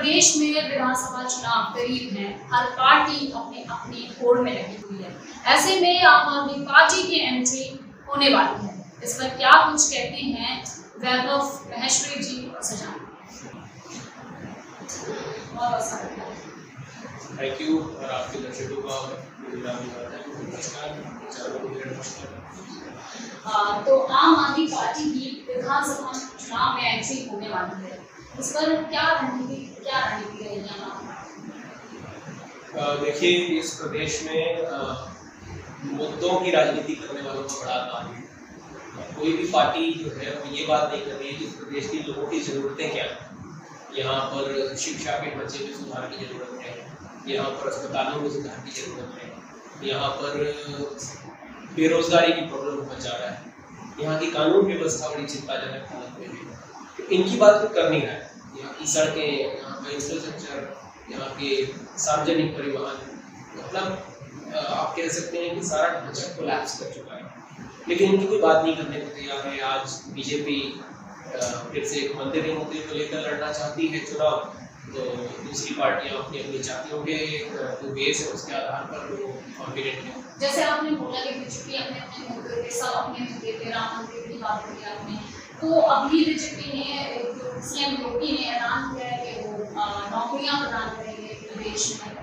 प्रदेश में विधानसभा चुनाव करीब हैं, हर पार्टी अपने अपनी होड़ में लगी हुई है। ऐसे में आम आदमी पार्टी की एंट्री होने वाली है। इस पर क्या कुछ कहते हैं वैभव महेश्वरी जी और सजान। थैंक यू और आपके दर्शकों का तो आम आदमी पार्टी की विधानसभा चुनाव में एंट्री होने वाली है, इस पर क्या रणनीति रहेगी? देखिए, इस प्रदेश में मुद्दों की राजनीति करने वालों का बड़ा काम है। कोई भी पार्टी जो है वो ये बात नहीं कर रही है कि इस प्रदेश के लोगों की ज़रूरतें क्या हैं। यहाँ पर शिक्षा के ढांचे में सुधार की ज़रूरत है, यहाँ पर अस्पतालों में सुधार की ज़रूरत है, यहाँ पर बेरोजगारी की प्रॉब्लम बहुत ज़्यादा है, यहाँ की कानून व्यवस्था बड़ी चिंताजनक हालत में है। तो इनकी बात कोई कर नहीं रहा है। यहाँ की सड़कें, यहाँ का इंफ्रास्ट्रक्चर, यहाँ के सार्वजनिक परिवहन, मतलब आप कह सकते हैं कि सारा ढांचा कोलैप्स कर चुका है, लेकिन इनकी कोई बात नहीं करने को तैयार है। आज बीजेपी फिर से एक मंदिर मुद्दे को लेकर लड़ना चाहती है चुनाव, तो दूसरी पार्टियां अपनी अपनी जातियों के जो बेस है उसके आधार पर वो कॉन्फिडेंट है। जैसे आपने बोला कि बीजेपी अपने अपने मुद्दे पे सब अपने मुद्दे पे राम मंदिर की बात की आपने, तो अभी बीजेपी ने जो सीएम योगी ने ऐलान किया है कि वो नौकरियां प्रदान करेंगे प्रदेश में।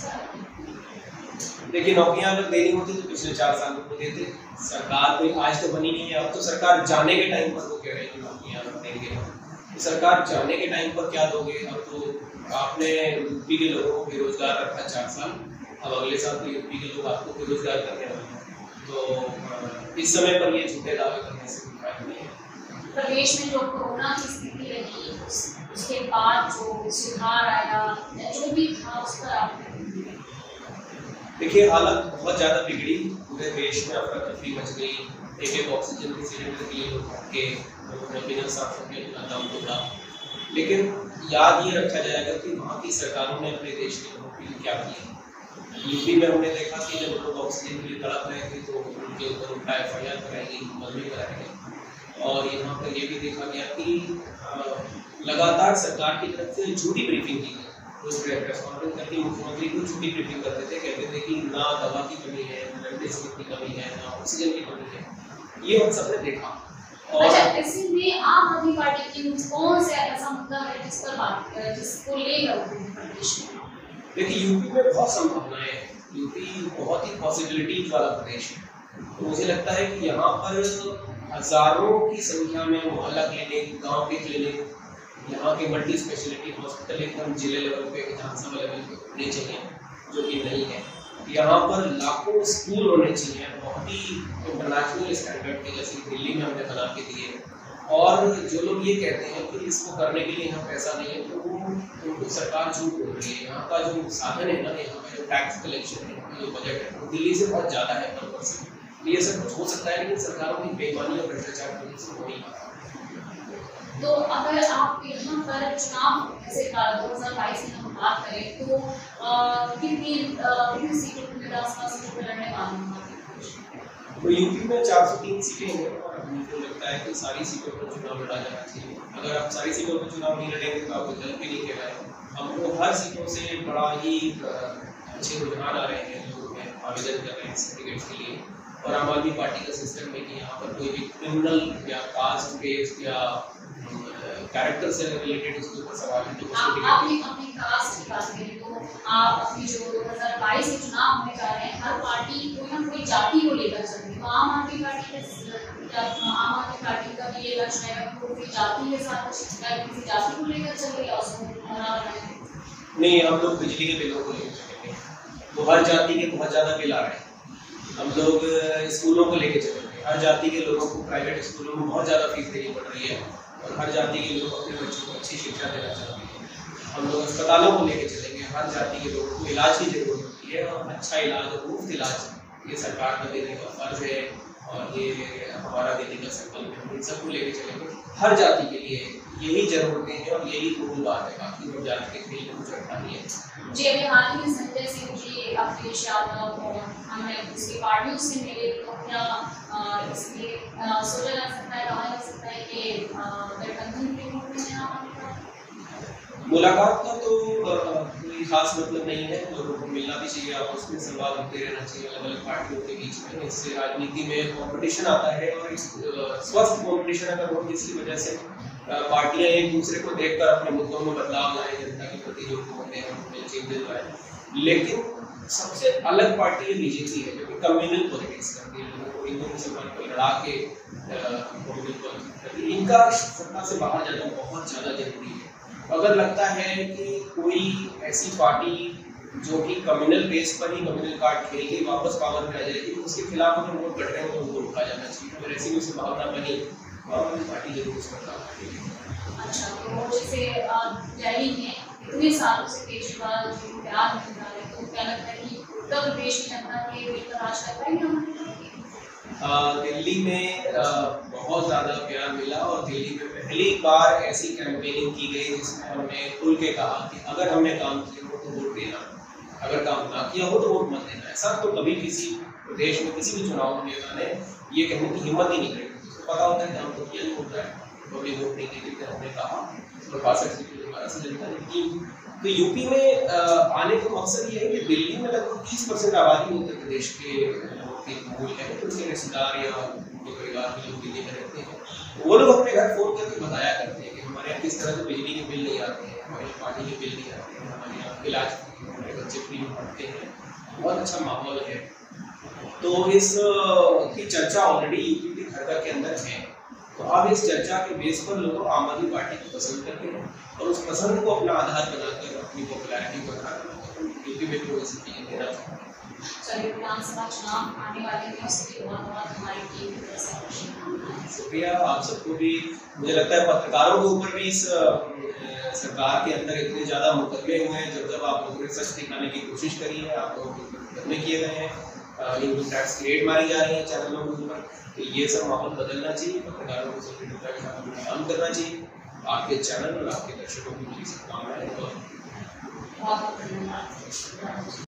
देखिए, नौकरियां अगर देनी होती तो पिछले 4 सालों को देते। सरकार कोई आज तो बनी नहीं है। अब तो सरकार जाने के टाइम पर वो कह रहे हैं कि नौकरियां देंगे। तो सरकार जाने के टाइम पर क्या दोगे? अब तो आपने यूपी के लोगों को बेरोजगार रखा 4 साल, अब अगले साल तो यूपी के लोग आपको बेरोजगार करने वाले हैं। तो इस समय पर ये झूठे दावे करने से कोई फायदा नहीं है। प्रदेश में जो कोरोना की स्थिति रही, उसके बाद जो सुधार आया या जो भी था उस पर आप देखिए, हालत बहुत ज़्यादा बिगड़ी। पूरे देश में अफरा तफरी मच गई। एक ऑक्सीजन के सिलेंडर के लिए लोग भटके, लोगों ने बिना सांसों के दम तोड़ा। लेकिन याद ये रखा जाएगा कि वहाँ की सरकारों ने अपने देश के लोगों के लिए क्या किया। यूपी में हमने देखा कि जब लोग ऑक्सीजन के लिए तड़प रहे थे तो उनके ऊपर उल्टा FIR कराई गई, मुकदमे कराए गए। और यहाँ पर ये भी देखा गया कि लगातार सरकार की तरफ से झूठी ब्रीफिंग की गई। प्रेस कॉन्फ्रेंस करके मुख्यमंत्री को झूठी ब्रीफिंग करते थे, कहते थे कि ना दवा की कमी है, ना रेमडेसिविर की कमी है, ना ऑक्सीजन की कमी है। ये हम सबने देखा। और अच्छा, इसी में आम आदमी पार्टी की कौन सा ऐसा मुद्दा है जिस पर बात जिसको लेकर प्रदेश में? देखिए, यूपी में बहुत संभावनाएं हैं। यूपी बहुत ही पॉसिबिलिटीज वाला प्रदेश है। तो मुझे लगता है कि यहाँ पर हजारों की संख्या में मोहल्ला क्लिनिक, गाँव के क्लिनिक, यहाँ के मल्टी स्पेशलिटी हॉस्पिटल एकदम जिले लेवल पे, विधानसभा लेवल पे होने चाहिए, जो कि नहीं है। यहाँ पर लाखों स्कूल होने चाहिए, बहुत ही इंटरनेशनल स्टैंडर्ड के, जैसे दिल्ली में हमने बना के दिए। और जो लोग ये कहते हैं कि इसको करने के लिए यहाँ पैसा नहीं है, तो उनको सरकार झूठ बोल रही है। यहाँ का जो साधन है ना, यहाँ का जो टैक्स कलेक्शन है, जो बजट है, वो दिल्ली से बहुत ज़्यादा है 1%। ये सब कुछ हो सकता है, लेकिन सरकारों की बेईमानी और भ्रष्टाचार की वजह से हो नहीं पाता। तो अगर आप यहाँ पर चुनाव जैसे 2022 में हम बात करें तो कितनी सीटों पर विधानसभा सीटों पर लड़ने वाले हैं? तो यूपी में 403 सीटें हैं और मुझे लगता है कि सारी सीटों पर चुनाव लड़ा जाना चाहिए। अगर आप सारी सीटों पर चुनाव नहीं लड़ेंगे तो आप जल्द भी नहीं कहलाए। हमको हर सीटों से बड़ा ही अच्छे रुझान आ रहे हैं, लोग आवेदन कर रहे हैं सर्टिफिकेट्स के लिए। और आम आदमी पार्टी का सिस्टम है कि यहाँ पर कोई भी क्रिमिनल या कास्ट बेस्ड या कैरेक्टर से रिलेटेड उसके ऊपर सवाल है। तो आपने अपनी कास्ट की बात करी, तो आप अपनी जो 2022 के चुनाव होने जा रहे हैं, हर पार्टी कोई ना कोई जाति को लेकर चल रही है। तो आम आदमी पार्टी का भी ये लक्ष्य है कि कोई जाति के साथ किसी जाति को लेकर चल रही है, उसको नहीं, हम लोग बिजली के बिलों को लेकर चलेंगे। तो हर जाति के बहुत ज़्यादा बिल आ रहे हैं। हम लोग स्कूलों को लेकर चलेंगे। हर जाति के लोगों को प्राइवेट स्कूलों में बहुत ज़्यादा फीस देनी पड़ रही है और हर जाति के लोग अपने बच्चों को अच्छी शिक्षा देना चाहते हैं। हम लोग अस्पतालों को लेकर चलेंगे। हर जाति के लोगों को इलाज की जरूरत होती है और अच्छा इलाज और मुफ्त इलाज ये सरकार का देने का फर्ज है और ये हमारा देने का संकल्प है। हम इन सबको लेकर चलेंगे। हर जाति के लिए यही जरूरतें हैं और यही मूल बात है। बाकी लोग जाति के लिए कुछ रखा नहीं है। जी, अभी हाल ही में संजय सिंह जी, अखिलेश यादव और अन्य दूसरी पार्टियों से मिले, तो क्या इसलिए सोचा जा सकता है, कहा जा सकता है कि गठबंधन के रूप में मुलाकात का तो कोई खास मतलब नहीं है, लोगों को मिलना भी चाहिए, आपस में संवाद होते रहना चाहिए अलग अलग पार्टियों के बीच में। इससे राजनीति में कंपटीशन आता है और स्वस्थ कंपटीशन अगर हो जिसकी वजह से पार्टियां एक दूसरे को देखकर अपने मुद्दों में बदलाव लाए, जनता के प्रति जो होते हैं उनमें चेंजेस लाए। लेकिन सबसे अलग पार्टी है बीजेपी है, जो कि कम्युनल पॉलिटिक्स करती है, लोगों को हिंदू मुसलमान को लड़ा के कम्युनल पॉलिटिक्स करती है। इनका सत्ता से बाहर जाना बहुत ज़्यादा जरूरी है। अगर लगता है कि कोई ऐसी पार्टी जो कि कम्युनल बेस पर ही कम्युनल कार्ड खेल के वापस पावर में आ जाएगी तो उसके खिलाफ अगर वोट बढ़ रहे हैं तो उनको रोका जाना चाहिए। अगर ऐसी कोई संभावना बनी पार्टी जरूर उस पर काम करेगी। अच्छा, तो जैसे दिल्ली में इतने सालों से केजरीवाल जो प्यार मिल रहा है, तो क्या लगता है कि उत्तर प्रदेश की जनता के दिल पर राज कर पाएंगे? दिल्ली में बहुत ज़्यादा प्यार मिला और दिल्ली में पहली बार ऐसी कैंपेनिंग की गई जिसमें हमने खुल के कहा कि अगर हमने काम किया हो तो वोट देना, अगर काम ना किया हो तो वोट मत देना। ऐसा तो कभी किसी प्रदेश में किसी भी चुनाव में नेता ने ये कहने की हिम्मत ही नहीं करी। उसको पता होता है कि हम तो किया नहीं होता है, कभी वोट नहीं देते। हमने कहा और 62 सीटें दोबारा से जनता ने की। तो यूपी में आने का मकसद ये है कि दिल्ली में लगभग 30% आबादी उत्तर प्रदेश के मूल है, तो उनके रिश्तेदार या उनके परिवार के लोग दिल्ली में रहते हैं। वो लोग अपने घर फोन करके बताया करते हैं कि हमारे यहाँ किस तरह से बिजली के बिल नहीं आते हैं, हमारे यहाँ पानी के बिल नहीं आते हैं, हमारे यहाँ इलाज हमारे बच्चे फ्री में पढ़ते हैं, बहुत अच्छा माहौल है। तो इस की चर्चा ऑलरेडी यूपी के घर घर के अंदर है। तो अब इस चर्चा के बेस पर लोग आम आदमी पार्टी को पसंद करते हैं और उस पसंद को अपना आधार बनाकर अपनी पॉपुलैरिटी को आधार बनाकर यूपी में कोई ऐसी चीजें देना चाहते हैं। चलिए, विधानसभा चुनाव आने वाले हैं, उसके बाद हमारी टीम शुक्रिया आप सबको भी। मुझे लगता है पत्रकारों के ऊपर भी इस सरकार के अंदर इतने ज़्यादा मुकदमे हुए हैं, जब आप लोगों ने सच दिखाने की कोशिश करी है, आप लोगों के मुकदमे किए गए हैं, इनकम टैक्स की रेट मारी जा रही है चैनलों के ऊपर, तो ये सब माहौल बदलना चाहिए। पत्रकारों को संतुलितता के साथ अपना काम करना चाहिए। आपके चैनल और आपके दर्शकों की मेरी शुभकामनाएं। बहुत धन्यवाद।